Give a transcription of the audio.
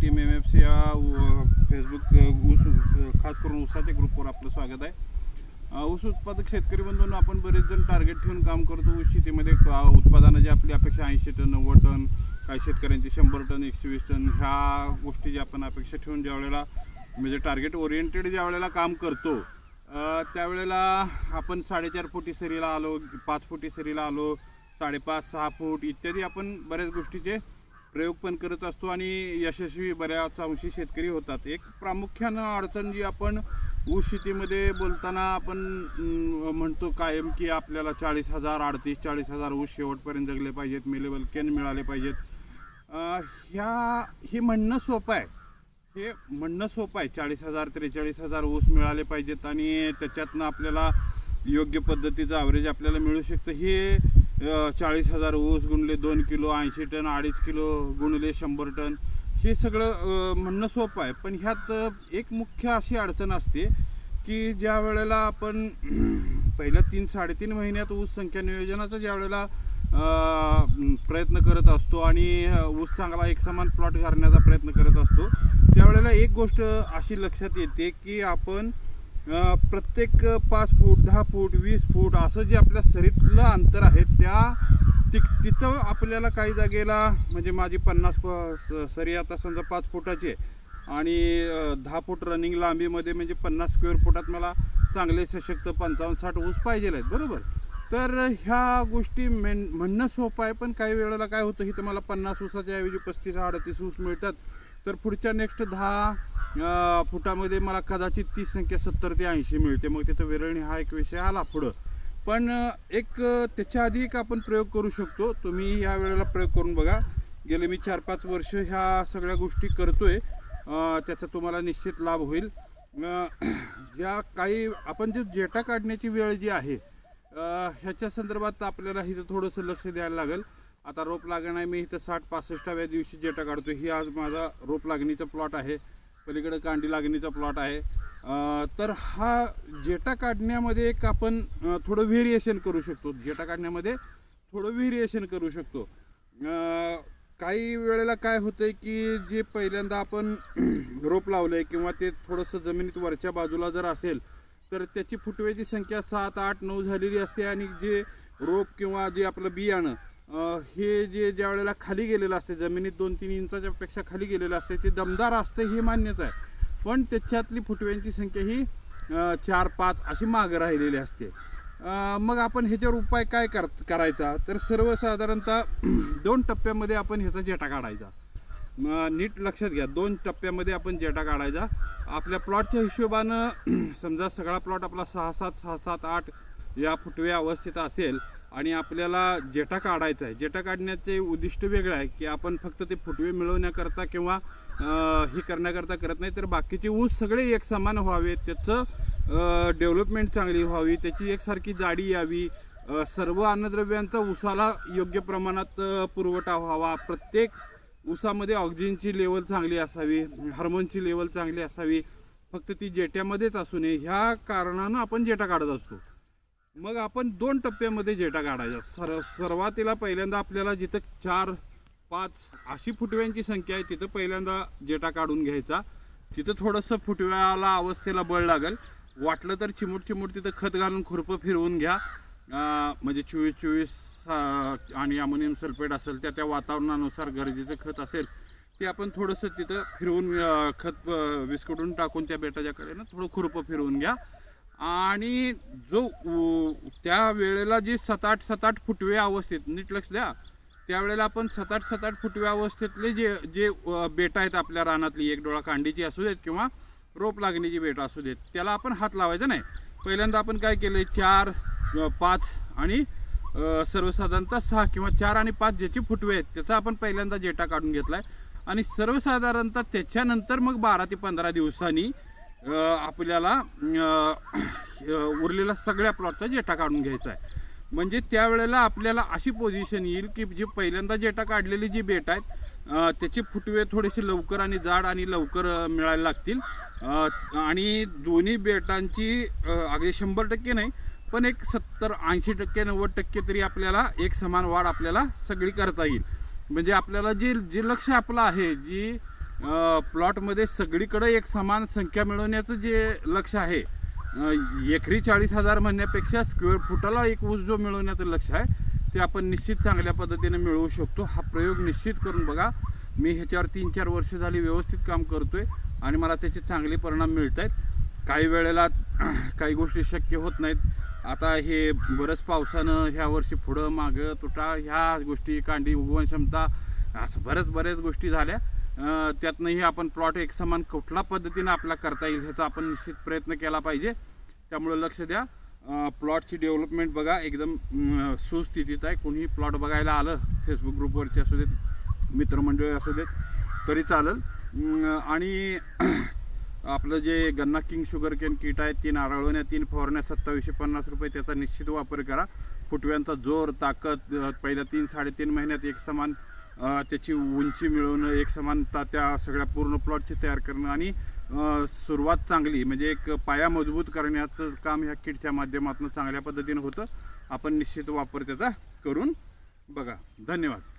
Team MFC या Facebook ऊस खास करून ऊसाच्या ग्रुपवर आपलं स्वागत आहे। ऊस उत्पादक शेतकरी बंधूंनो, आपण बरेच जण टार्गेट ठेवून काम करतो। ऊस शेतीमध्ये उत्पादनाची आपली अपेक्षा 80 टन 90 टन, काही शेतकऱ्यांची 100 टन 120 टन ह्या गोष्टी ज्या आपण अपेक्षा ठेवून ज्या वेळेला म्हणजे टार्गेट ओरिएंटेड ज्या वेळेला काम करतो त्यावेळेला आपण 4.5 फुटी सरीला आलो, 5 फुटी सरीला आलो, 5.5-6 फूट इत्यादी आपण बऱ्याच गोष्टीचे प्रयोग पण करत असतो आणि यशस्वी बऱ्याच अंशी शेतकरी होतात। एक प्रामुख्यानं अडचण जी आपण ऊस शेतीमध्ये बोलताना आपण म्हणतो कायम की आपल्याला 40,000 38-40,000 ऊस शेवटपर्यंत जगले पाहिजेत, मिलेबल केन मिळाले पाहिजेत। हे म्हणणं सोपं आहे, 40,000-43,000 ऊस मिळाले पाहिजेत आणि त्याच्यातनं आपल्याला योग्य पद्धतीचं ॲव्हरेज आपल्याला मिळू शकतं। हे 40,000 ऊस गुणले 2 किलो 80 टन, 2.5 किलो गुणले 100 टन, हे सगळं म्हणणं सोपं आहे। पण ह्यात एक मुख्य अशी अडचण असते की ज्या वेळेला आपण पहिल्या 3-3.5 महिन्यात ऊस संख्या नियोजनाचा ज्या वेळेला प्रयत्न करत असतो आणि ऊस चांगला एकसमान प्लॉट करण्याचा प्रयत्न करत असतो, त्यावेळेला एक गोष्ट अशी लक्षात येते की आपण प्रत्येक 5 फूट 10 फूट 20 फूट असं जे आपल्या सरीतलं अंतर आहे तिथं आपल्याला काही जागेला म्हणजे माझी 50 सरी आता समजा 5 फुटाची आहे आणि 10 फूट रनिंग लांबीमध्ये म्हणजे 50 स्क्वेअर फुटात मला चांगले सशक्त 55-60 ऊस पाहिजे आहेत, बरोबर। तर ह्या गोष्टी म्हणणं सोपं आहे, पण काही वेळेला काय होतं, इथं मला 50 ऊसाच्या ऐवजी 35-38 ऊस मिळतात, तर पुढच्या नेक्स्ट 10 फुटामध्ये मला कदाचित ती संख्या 70 ते 80 मिळते। मग तिथं विरळणी हा एक विषय आला पुढं। पण एक त्याच्या आधी एक आपण प्रयोग करू शकतो, तुम्ही या वेळेला प्रयोग करून बघा। गेले मी 4-5 वर्ष ह्या सगळ्या गोष्टी करतोय, त्याचा तुम्हाला निश्चित लाभ होईल। ज्या काही आपण जे जेटा काढण्याची वेळ जी आहे ह्याच्या संदर्भात आपल्याला इथं थोडंसं लक्ष द्यायला लागेल। आता रोप लागण आहे, मी इथं 60-65व्या दिवशी जेटा काढतो। ही आज माझा रोप लागणीचा प्लॉट आहे, पलीकडे कांडी लागणीचा प्लॉट आहे। तर हा जेटा काढण्यामध्ये एक आपण थोडं व्हेरिएशन करू शकतो, करू शकतो। काही वेळेला काय होतंय की जे पहिल्यांदा आपण रोप लावलंय किंवा ते थोडंसं जमिनीत वरच्या बाजूला जर असेल तर त्याची फुटव्याची संख्या 7, 8, 9 झालेली असते आणि जे रोप किंवा जे आपलं बियाणं हे जे ज्या वेळेला खाली गेलेलं असते, जमिनीत 2-3 इंचाच्या पेक्षा खाली गेलेलं असते, ते दमदार असते हे मान्यच आहे, पण त्याच्यातली फुटव्यांची संख्या ही 4-5 अशी मागं राहिलेली असते। मग आपण ह्याच्यावर उपाय काय करायचा, तर सर्वसाधारणतः 2 टप्प्यामध्ये आपण ह्याचा जेटा काढायचा। नीट लक्षात घ्या, 2 टप्प्यामध्ये आपण जेटा काढायचा। आपल्या प्लॉटच्या हिशोबानं समजा सगळा प्लॉट आपला 6-7 या फुटव्या अवस्थेत असेल आणि आपल्याला जेटा काढायचा आहे। जेटा काढण्याचे उद्दिष्ट वेगळं आहे की आपण फक्त ते फुटवे मिळवण्याकरता किंवा हे करण्याकरता करत नाही, तर बाकीचे ऊस सगळे एक समान व्हावे, त्याचं डेव्हलपमेंट चांगली व्हावी, त्याची एकसारखी जाडी यावी, सर्व अन्नद्रव्यांचा ऊसाला योग्य प्रमाणात पुरवठा व्हावा, प्रत्येक ऊसामध्ये ऑक्सिजनची लेवल चांगली असावी, हार्मोनची लेवल चांगली असावी, फक्त ती जेट्यामध्येच असू नये, ह्या कारणानं आपण जेटा काढत असतो। मग आपण 2 टप्प्यामध्ये जेटा काढायचा। सुरुवातीला पहिल्यांदा आपल्याला जिथं 4-5 अशी फुटव्यांची संख्या आहे तिथं पहिल्यांदा जेटा काढून घ्यायचा। तिथं थोडंसं फुटव्याला अवस्थेला बळ लागेल, वाटलं तर चिमूट तिथं खत घालून खुरपं फिरवून घ्या, म्हणजे 24-24 आणि अमोनियम सल्फेट असेल त्या वातावरणानुसार गरजेचं खत असेल ते आपण थोडंसं तिथं फिरवून खत विस्कटून टाकून त्या बेटाच्या कडेनं थोडं खुरपं फिरवून घ्या। आणि जो त्या वेळेला जे 7-8 फुटव्या अवस्थेत, नीट लक्ष द्या, त्यावेळेला आपण 7-8 फुटव्या अवस्थेतले जे बेटा आहेत आपल्या रानातली, एक डोळा कांडीची असू देत किंवा रोप लागणीची बेटा असू देत, त्याला आपण हात लावायचा नाही। पहिल्यांदा आपण काय केलं, 4, 5 आणि सर्वसाधारणतः 6 किंवा 4 आणि 5 ज्याची फुटवे आहेत त्याचा आपण पहिल्यांदा जेटा काढून घेतलाय आणि सर्वसाधारणतः त्याच्यानंतर मग 12 ते 15 दिवसांनी आपल्याला उरलेला सगळ्या प्लॉटचा जेटा काढून घ्यायचा आहे। म्हणजे त्यावेळेला आपल्याला अशी पोझिशन येईल की जी पहिल्यांदा जेटा काढलेली जी बेट आहेत त्याचे फुटवे थोडेसे लवकर आणि जाड आणि लवकर मिळायला लागतील आणि दोन्ही बेटांची अगदी 100% नाही पण एक 70-80% 90% तरी आपल्याला एक समान वाढ आपल्याला सगळी करता येईल। म्हणजे आपल्याला जे लक्ष्य आपलं आहे, जी प्लॉटमध्ये सगळीकडे एक समान संख्या मिळवण्याचं जे लक्ष्य आहे, एकरी 40,000 म्हणण्यापेक्षा स्क्वेअर फुटाला एक ऊस जो मिळवण्याचं लक्ष्य आहे ते आपण निश्चित चांगल्या पद्धतीने मिळवू शकतो. हा प्रयोग निश्चित करून बघा. मी ह्याच्यावर 3-4 वर्ष झाली व्यवस्थित काम करतोय आणि मला त्याचे चांगले परिणाम मिळत आहेत. काही वेळेला काही गोष्टी शक्य होत नाहीत. आता हे बरंच पावसानं ह्या वर्षी पुढं मागं तुटा ह्या गोष्टी, कांडी उगवण क्षमता, असं बऱ्याच गोष्टी झाल्या. त्यातनंही आपण प्लॉट एक समान कुठल्या पद्धतीनं आपला करता येईल ह्याचा आपण निश्चित प्रयत्न केला पाहिजे. त्यामुळे लक्ष द्या. प्लॉटची डेव्हलपमेंट बघा एकदम सुस्थितीत आहे. कोणीही प्लॉट बघायला आलं, फेसबुक ग्रुपवरचे असू देत, मित्रमंडळी असू देत तरी चालेल. आणि आपलं जे गन्ना किंग शुगर केन किट आहे, 3 आरळवण्या 3 फवारण्या 2750 रुपये, त्याचा निश्चित वापर करा. फुटव्यांचा जोर, ताकद पहिल्या 3-3.5 महिन्यात एक समान त्याची उंची मिळवणं, एक समानता त्या सगळ्या पूर्ण प्लॉटची तयार करणं आणि सुरुवात चांगली म्हणजे एक पाया मजबूत करण्याचं काम ह्या किटच्या माध्यमातून चांगल्या पद्धतीने होतं. आपण निश्चित वापर त्याचा करून बघा. धन्यवाद.